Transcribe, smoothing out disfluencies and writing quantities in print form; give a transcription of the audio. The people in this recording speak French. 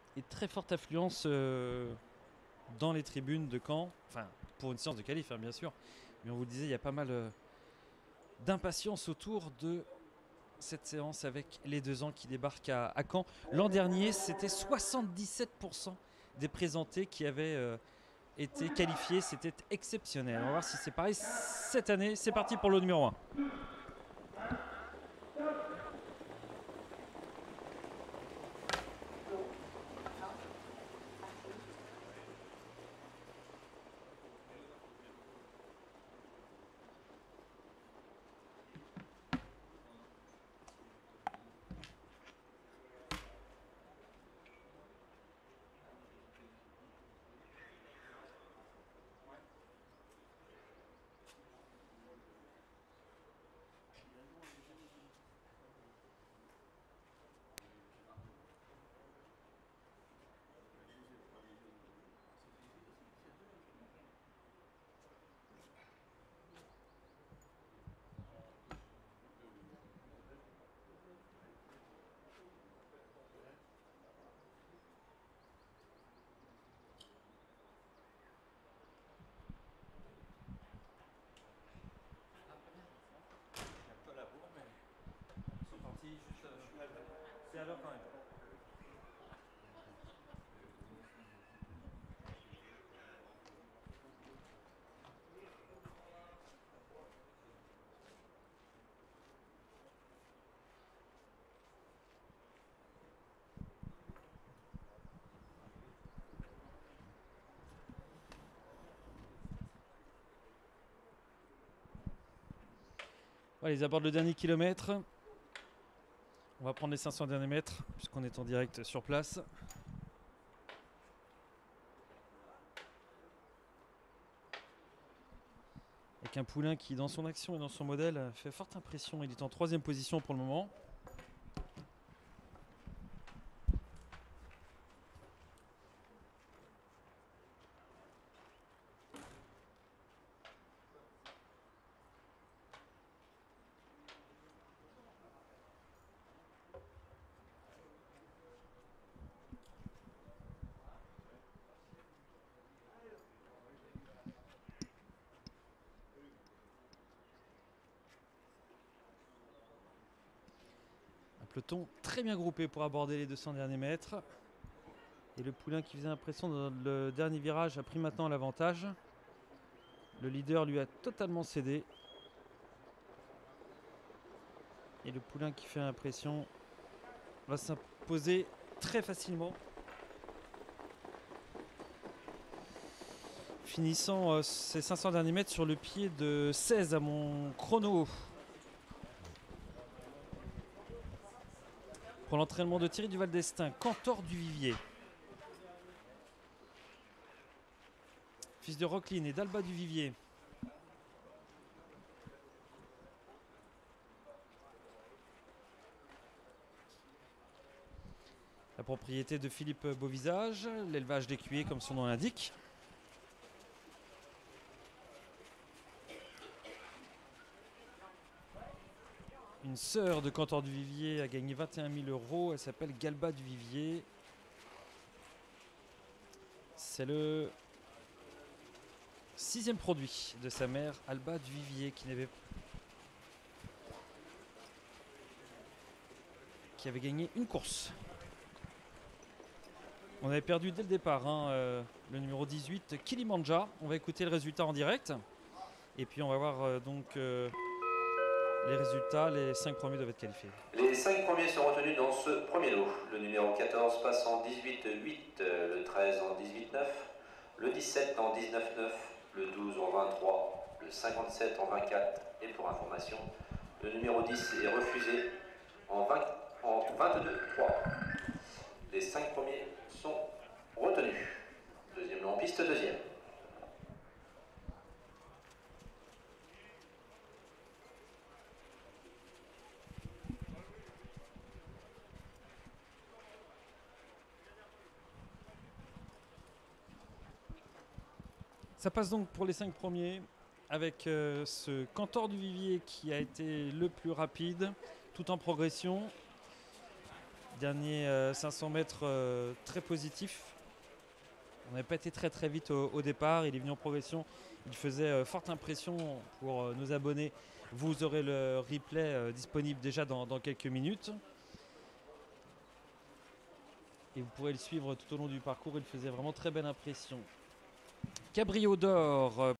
et très forte affluence dans les tribunes de Caen. Enfin, pour une séance de qualif, hein, bien sûr. Mais on vous le disait, il y a pas mal d'impatience autour de cette séance avec les 2 ans qui débarquent à Caen. L'an dernier, c'était 77% des présentés qui avaient été qualifiés. C'était exceptionnel. On va voir si c'est pareil cette année. C'est parti pour le numéro 1. C'est à l'heure quand même. Voilà, ils abordent le dernier kilomètre. On va prendre les 500 derniers mètres puisqu'on est en direct sur place. Avec un poulain qui, dans son action et dans son modèle, fait forte impression. Il est en 3e position pour le moment. Un peloton très bien groupé pour aborder les 200 derniers mètres. Et le poulain qui faisait impression dans le dernier virage a pris maintenant l'avantage. Le leader lui a totalement cédé. Et le poulain qui fait impression va s'imposer très facilement. Finissant ces 500 derniers mètres sur le pied de 16 à mon chrono. Pour l'entraînement de Thierry Duval d'Estaing, Cantor du Vivier. Fils de Rocklin et d'Alba du Vivier. La propriété de Philippe Beauvisage, l'élevage d'écuyers comme son nom l'indique. Une sœur de Cantor du Vivier a gagné 21 000 €. Elle s'appelle Galba du Vivier. C'est le 6e produit de sa mère, Alba du Vivier, qui avait gagné une course. On avait perdu dès le départ le numéro 18, Kilimanja. On va écouter le résultat en direct. Et puis on va voir les résultats. Les 5 premiers doivent être qualifiés. Les 5 premiers sont retenus dans ce premier lot. Le numéro 14 passe en 18-8, le 13 en 18-9, le 17 en 19-9, le 12 en 23, le 57 en 24. Et pour information, le numéro 10 est refusé en 22-3. Les 5 premiers sont retenus. Deuxième lot en piste, deuxième. Ça passe donc pour les 5 premiers avec ce Cantor du Vivier qui a été le plus rapide, tout en progression. Dernier 500 mètres très positif. On n'avait pas été très vite au départ. Il est venu en progression. Il faisait forte impression pour nos abonnés. Vous aurez le replay disponible déjà dans quelques minutes. Et vous pourrez le suivre tout au long du parcours. Il faisait vraiment très belle impression. Cabrios d'or